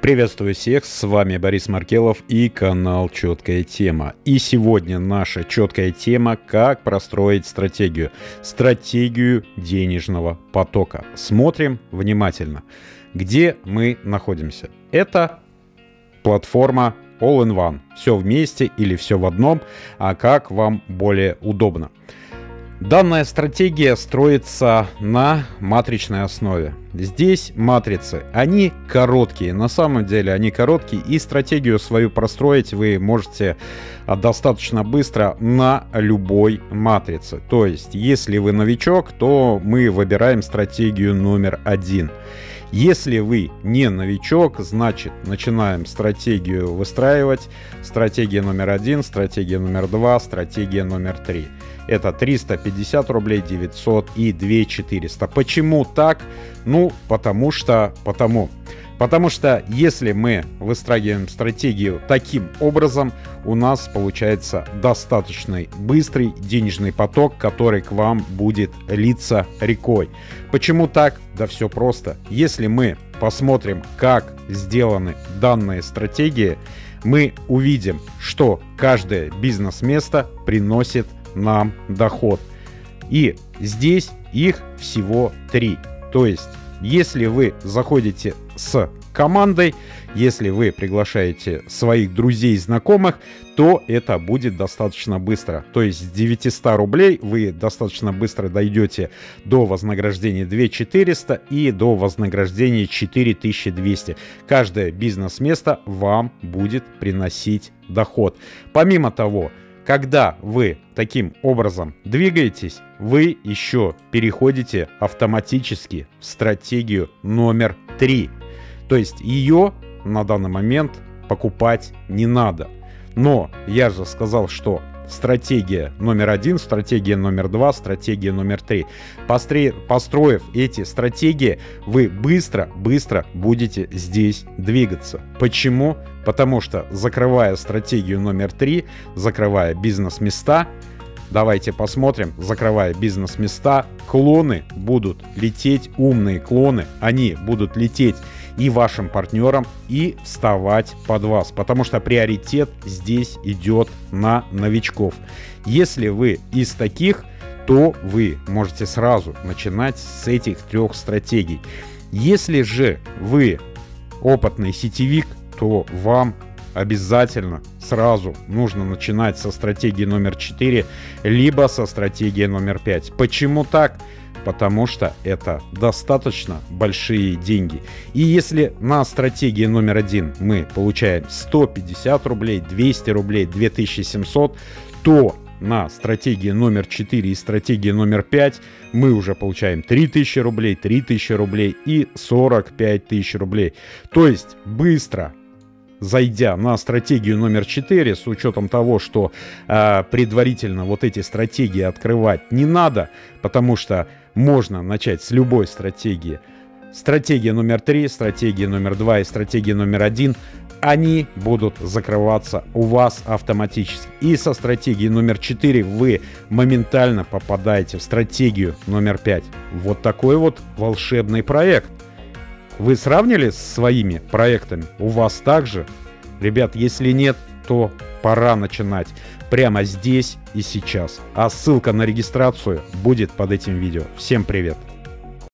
Приветствую всех, с вами Борис Маркелов и канал Четкая Тема. И сегодня наша четкая тема: как простроить стратегию денежного потока. Смотрим внимательно. Где мы находимся? Это платформа All-in-One. Все вместе или все в одном, а как вам более удобно. Данная стратегия строится на матричной основе. Здесь матрицы, они короткие, на самом деле они короткие, и стратегию свою простроить вы можете достаточно быстро на любой матрице. То есть, если вы новичок, то мы выбираем стратегию номер 1. Если вы не новичок, значит, начинаем стратегию выстраивать. Стратегия номер 1, стратегия номер 2, стратегия номер 3. Это 350 рублей, 900 и 2400. Почему так? Потому что если мы выстраиваем стратегию таким образом, у нас получается достаточно быстрый денежный поток, который к вам будет литься рекой. Почему так? Да все просто. Если мы посмотрим, как сделаны данные стратегии, мы увидим, что каждое бизнес-место приносит нам доход. И здесь их всего 3. То есть, если вы заходите с командой, если вы приглашаете своих друзей и знакомых, то это будет достаточно быстро. То есть с 900 рублей вы достаточно быстро дойдете до вознаграждения 2400 и до вознаграждения 4200. Каждое бизнес-место вам будет приносить доход. Помимо того, когда вы таким образом двигаетесь, вы еще переходите автоматически в стратегию номер 3. То есть ее на данный момент покупать не надо. Но я же сказал, что стратегия номер 1, стратегия номер 2, стратегия номер 3. Построив эти стратегии, вы быстро будете здесь двигаться. Почему? Потому что, закрывая стратегию номер 3, закрывая бизнес-места, давайте посмотрим, закрывая бизнес-места, клоны будут лететь, умные клоны, они будут лететь и вашим партнерам, и вставать под вас, потому что приоритет здесь идет на новичков. Если вы из таких, то вы можете сразу начинать с этих 3 стратегий. Если же вы опытный сетевик, то вам обязательно сразу нужно начинать со стратегии номер 4, либо со стратегии номер 5. Почему так? Потому что это достаточно большие деньги. И если на стратегии номер 1 мы получаем 150 рублей, 200 рублей, 2700, то на стратегии номер 4 и стратегии номер 5 мы уже получаем 3000 рублей, 3000 рублей и 45 тысяч рублей. То есть быстро зайдя на стратегию номер 4, с учетом того, что предварительно вот эти стратегии открывать не надо, потому что можно начать с любой стратегии. Стратегия номер 3, стратегия номер 2 и стратегия номер 1, они будут закрываться у вас автоматически. И со стратегией номер 4 вы моментально попадаете в стратегию номер 5. Вот такой вот волшебный проект. Вы сравнили с своими проектами? У вас также? Ребят, если нет, то пора начинать прямо здесь и сейчас. А ссылка на регистрацию будет под этим видео. Всем привет!